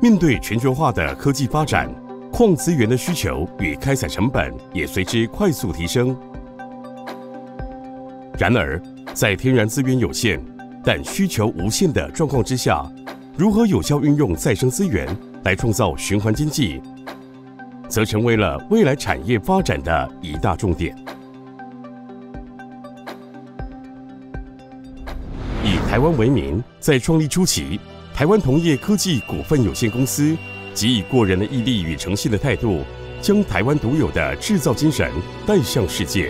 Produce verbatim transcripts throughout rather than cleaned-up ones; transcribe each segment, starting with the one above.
面对全球化的科技发展，矿资源的需求与开采成本也随之快速提升。然而，在天然资源有限但需求无限的状况之下，如何有效运用再生资源来创造循环经济，则成为了未来产业发展的一大重点。以台湾为名，在创立初期，台湾同业科技股份有限公司即以过人的毅力与诚信的态度，将台湾独有的制造精神带向世界。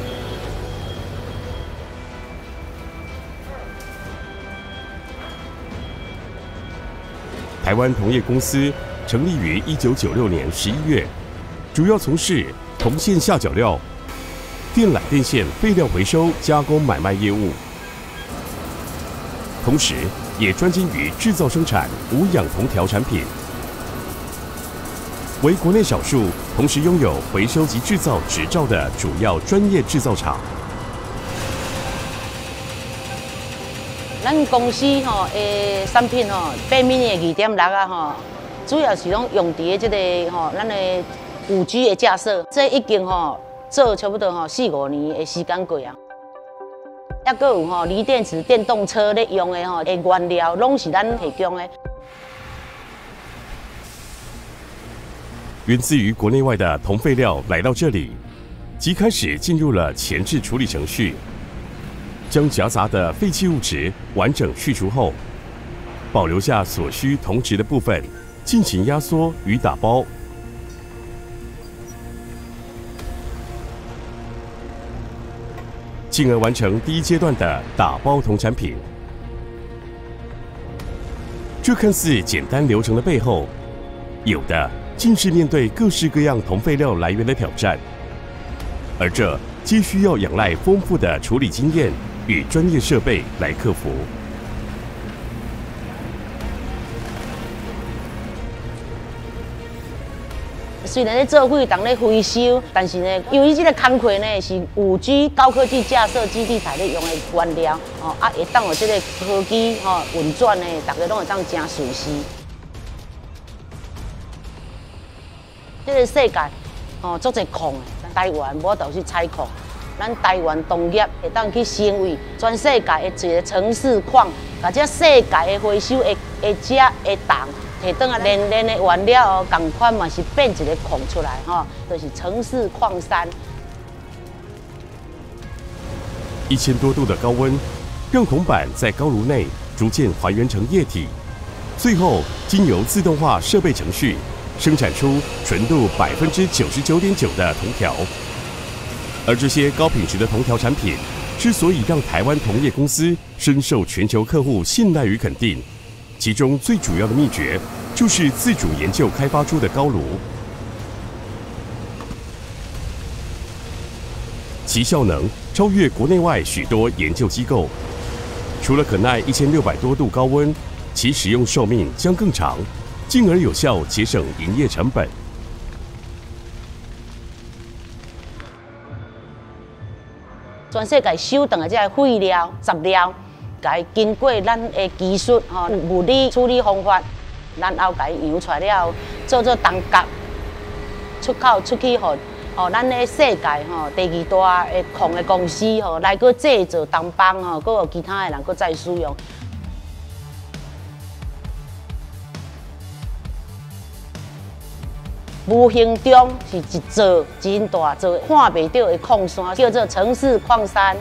台湾同业公司成立于一九九六年十一月，主要从事铜线下脚料、电缆电线废料回收、加工买卖业务，同时也专精于制造生产无氧铜条产品，为国内少数同时拥有回收及制造执照的主要专业制造厂。 咱公司吼诶产品吼，八米的二点六啊吼，主要是拢用伫即个吼咱的五 G 的架设，这已经吼做差不多吼四五年的时间过啊。抑阁有吼锂电池电动车咧用的吼的原料，拢是咱提供的。 源自于国内外的铜废料来到这里，即开始进入了前置处理程序。将夹杂的废弃物质完整去除后，保留下所需铜质的部分，进行压缩与打包，进而完成第一阶段的打包铜产品。这看似简单流程的背后，有的竟是面对各式各样铜废料来源的挑战，而这皆需要仰赖丰富的处理经验与专业设备来克服。 虽然咧做废当咧回收，但是呢，由于这个工课呢是五 G 高科技架设基地台咧用的原料，哦啊，会当有这个科技吼运转呢，大家拢会当真顺时。这个世界哦，足侪矿的，台湾无都是采矿。咱台湾农业会当去成为全世界的一个城市矿，把这世界的回收的的只的档摕转来炼炼的原料哦，同款嘛是变一个矿出来吼，就是城市矿山。 一千多度的高温，让铜板在高炉内逐渐还原成液体，最后经由自动化设备程序生产出纯度百分之九十九点九的铜条。而这些高品质的铜条产品，之所以让台湾铜业公司深受全球客户信赖与肯定，其中最主要的秘诀就是自主研究开发出的高炉，其效能超越国内外许多研究机构。除了可耐一千六百多度高温，其使用寿命将更长，进而有效节省营业成本。 全世界收回的这个废料、杂料，甲伊经过咱的技术吼、物理处理方法，然后甲伊扬出来了，做做铜夹，出口出去吼，吼咱的世界吼第二大的矿的公司吼来个制造铜棒吼，搁有其他的人搁再使用。无形中是一座真大座看袂到的矿山，叫做城市矿山。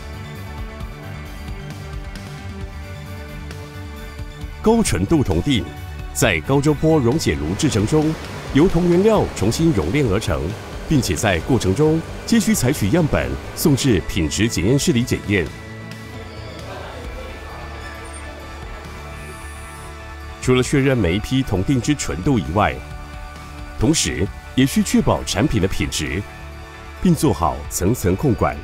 高纯度铜锭在高周波溶解炉制成中，由铜原料重新熔炼而成，并且在过程中皆需采取样本送至品质检验室里检验。除了确认每一批铜锭之纯度以外，同时也需确保产品的品质，并做好层层控管。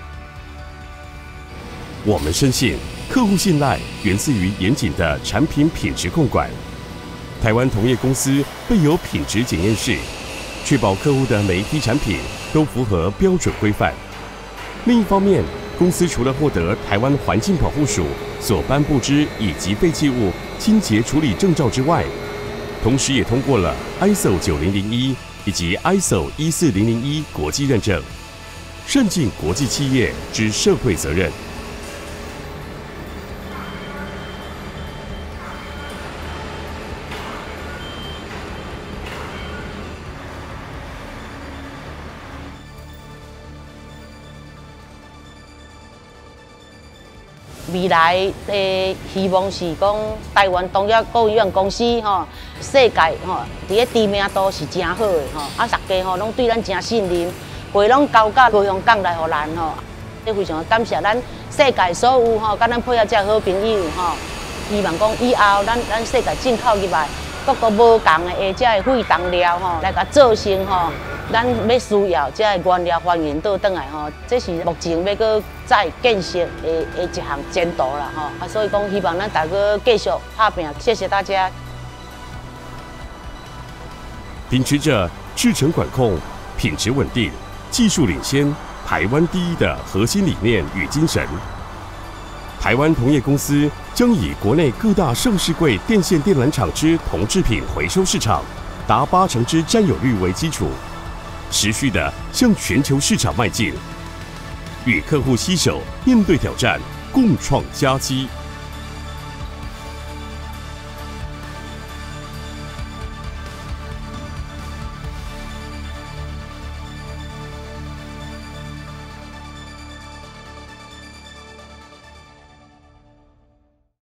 我们深信，客户信赖源自于严谨的产品品质控管。台湾铜业公司备有品质检验室，确保客户的每一批产品都符合标准规范。另一方面，公司除了获得台湾环境保护署所颁布之乙级废弃物清洁处理证照之外， 同时也通过了 I S O 九零零一以及 I S O 一四零零一国际认证，善尽国际企业之社会责任。 未来的希望是讲，台湾农业购有限公司吼，世界吼，伫个知名度是真好的吼，啊，大家吼拢对咱真信任，会拢交到高雄港来互咱吼，这非常感谢咱世界所有吼，甲咱配合这好朋友吼，希望讲以后咱咱世界进口入来，各个无共的下这个废当料吼，来甲做成吼。咱要需要这个原料还原倒转来吼，这是目前要搁再建设的的一项前途啦吼。啊，所以讲希望咱大家继续打拼，谢谢大家。 秉持着制程管控、品质稳定、技术领先、台湾第一的核心理念与精神，台湾同业公司将以国内各大上市柜电线电缆厂之铜制品回收市场达八成之占有率为基础。持续的向全球市场迈进，与客户携手面对挑战，共创佳绩。